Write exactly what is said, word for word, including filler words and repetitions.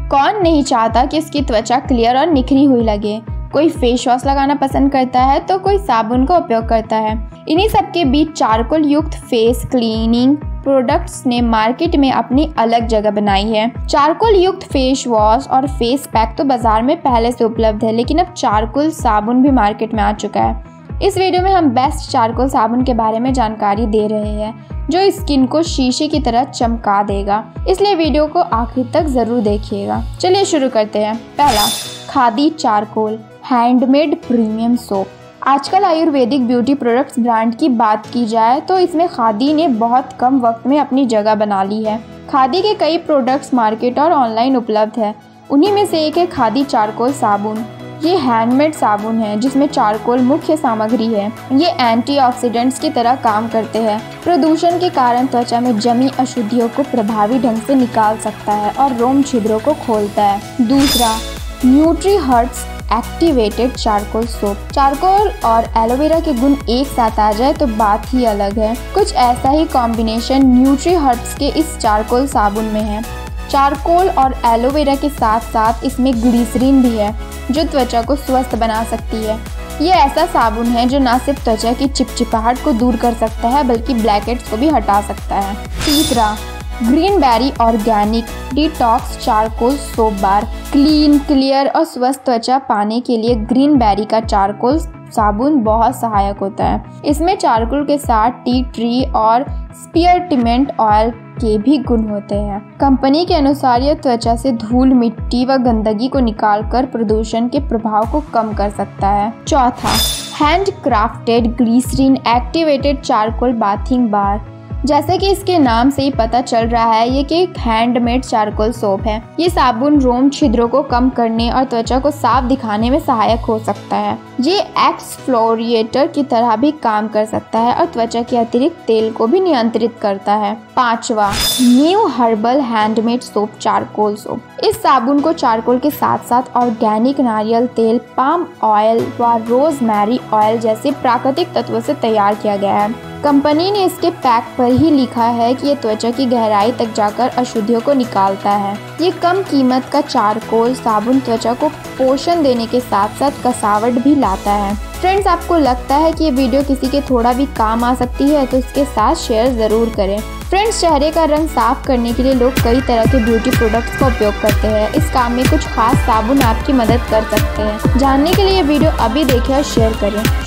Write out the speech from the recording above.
कौन नहीं चाहता कि उसकी त्वचा क्लियर और निखरी हुई लगे। कोई फेस वॉश लगाना पसंद करता है तो कोई साबुन का उपयोग करता है। इन्हीं सब के बीच चारकोल युक्त फेस क्लीनिंग प्रोडक्ट्स ने मार्केट में अपनी अलग जगह बनाई है। चारकोल युक्त फेस वॉश और फेस पैक तो बाजार में पहले से उपलब्ध है, लेकिन अब चारकोल साबुन भी मार्केट में आ चुका है। इस वीडियो में हम बेस्ट चारकोल साबुन के बारे में जानकारी दे रहे हैं, जो स्किन को शीशे की तरह चमका देगा, इसलिए वीडियो को आखिर तक जरूर देखिएगा। चलिए शुरू करते हैं। पहला, Khadi charcoal handmade premium soap. आजकल आयुर्वेदिक ब्यूटी प्रोडक्ट्स ब्रांड की बात की जाए तो इसमें खादी ने बहुत कम वक्त में अपनी जगह बना ली है। खादी के कई प्रोडक्ट्स मार्केट और ऑनलाइन उपलब्ध है। उन्हीं में से एक है खादी चारकोल साबुन। ये हैंडमेड साबुन है जिसमें चारकोल मुख्य सामग्री है। ये एंटीऑक्सीडेंट्स की तरह काम करते हैं। प्रदूषण के कारण त्वचा में जमी अशुद्धियों को प्रभावी ढंग से निकाल सकता है और रोम छिद्रों को खोलता है। दूसरा, Nutri Hearts activated charcoal soap. Charcoal और एलोवेरा के गुण एक साथ आ जाए तो बात ही अलग है। कुछ ऐसा ही कॉम्बिनेशन न्यूट्री हर्ट्स के इस चारकोल साबुन में है। चारकोल और एलोवेरा के साथ साथ इसमें ग्लिसरीन भी है जो त्वचा को स्वस्थ बना सकती है। ये ऐसा साबुन है जो न सिर्फ त्वचा की चिपचिपाहट को दूर कर सकता है बल्कि ब्लैकहेड्स को भी हटा सकता है। तीसरा, green berry organic detox charcoal soap bar. Clean, clear और स्वस्थ त्वचा पाने के लिए ग्रीन बेरी का चारकोल साबुन बहुत सहायक होता है। इसमें चारकोल के साथ टी ट्री और स्पीयरमिंट ऑयल के भी गुण होते हैं। कंपनी के अनुसार यह त्वचा से धूल, मिट्टी व गंदगी को निकालकर प्रदूषण के प्रभाव को कम कर सकता है। चौथा, handcrafted glycerine activated charcoal bathing bar. जैसे कि इसके नाम से ही पता चल रहा है, ये कि एक हैंडमेड चारकोल सोप है। ये साबुन रोम छिद्रों को कम करने और त्वचा को साफ दिखाने में सहायक हो सकता है। ये एक्सफ्लोरिएटर की तरह भी काम कर सकता है और त्वचा के अतिरिक्त तेल को भी नियंत्रित करता है। पांचवा, new herbal handmade soap charcoal soap. इस साबुन को चारकोल के साथ साथ ऑर्गेनिक नारियल तेल, पाम ऑयल व रोजमेरी ऑयल जैसे प्राकृतिक तत्वों से तैयार किया गया है। कंपनी ने इसके पैक पर ही लिखा है कि ये त्वचा की गहराई तक जाकर अशुद्धियों को निकालता है। ये कम कीमत का चारकोल साबुन त्वचा को पोषण देने के साथ साथ कसावट भी लाता है। फ्रेंड्स, आपको लगता है कि ये वीडियो किसी के थोड़ा भी काम आ सकती है तो इसके साथ शेयर ज़रूर करें। फ्रेंड्स, चेहरे का रंग साफ करने के लिए लोग कई तरह के ब्यूटी प्रोडक्ट्स का उपयोग करते हैं। इस काम में कुछ खास साबुन आपकी मदद कर सकते हैं। जानने के लिए वीडियो अभी देखें और शेयर करें।